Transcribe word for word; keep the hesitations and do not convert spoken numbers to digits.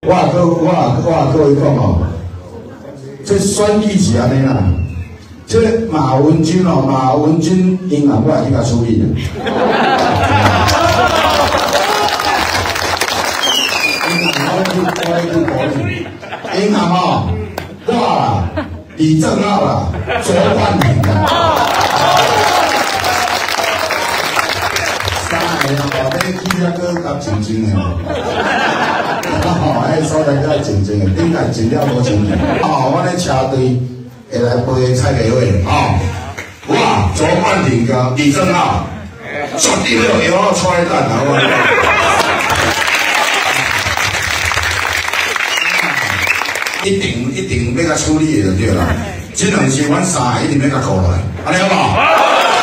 我各我我各位讲哦，这选举是安尼啦。这马文君哦，马文君银行我来去甲处理的。银行我去我去处理。银行哦，我啦，李正浩啦，卓冠廷啦。三个哦，你记者搁甲静静的哦。哦，迄所在较静静的，顶下静了无静静。哦，我咧车队。 会来陪蔡培慧，吼！哇，卓冠廷甲李正浩，绝对要摇我出来蛋啊！我一定一定要甲处理的就对啦，这两是阮三个一定要甲顾落来，安尼好无？